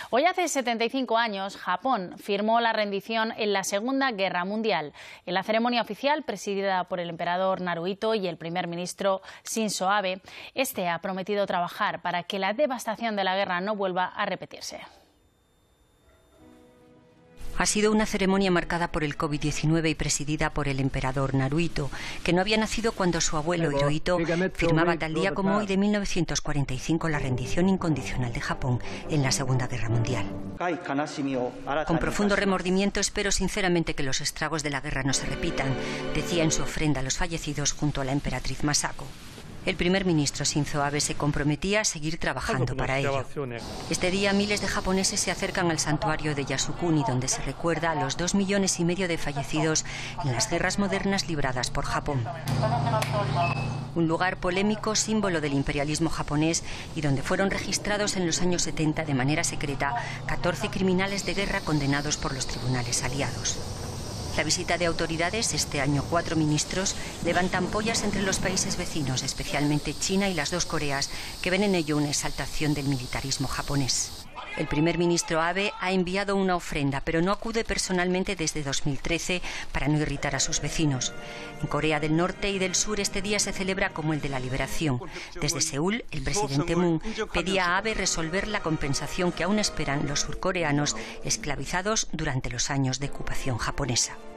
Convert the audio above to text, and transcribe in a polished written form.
Hoy hace 75 años, Japón firmó la rendición en la Segunda Guerra Mundial. En la ceremonia oficial, presidida por el emperador Naruhito y el primer ministro Shinzo Abe, este ha prometido trabajar para que la devastación de la guerra no vuelva a repetirse. Ha sido una ceremonia marcada por el COVID-19 y presidida por el emperador Naruhito, que no había nacido cuando su abuelo Hirohito firmaba tal día como hoy de 1945 la rendición incondicional de Japón en la Segunda Guerra Mundial. Con profundo remordimiento espero sinceramente que los estragos de la guerra no se repitan, decía en su ofrenda a los fallecidos junto a la emperatriz Masako. El primer ministro Shinzo Abe se comprometía a seguir trabajando para ello. Este día miles de japoneses se acercan al santuario de Yasukuni, donde se recuerda a los 2,5 millones de fallecidos en las guerras modernas libradas por Japón. Un lugar polémico, símbolo del imperialismo japonés y donde fueron registrados en los años 70 de manera secreta 14 criminales de guerra condenados por los tribunales aliados. La visita de autoridades, este año 4 ministros, levantan pollas entre los países vecinos, especialmente China y las dos Coreas, que ven en ello una exaltación del militarismo japonés. El primer ministro Abe ha enviado una ofrenda, pero no acude personalmente desde 2013 para no irritar a sus vecinos. En Corea del Norte y del Sur este día se celebra como el de la liberación. Desde Seúl, el presidente Moon pedía a Abe resolver la compensación que aún esperan los surcoreanos esclavizados durante los años de ocupación japonesa.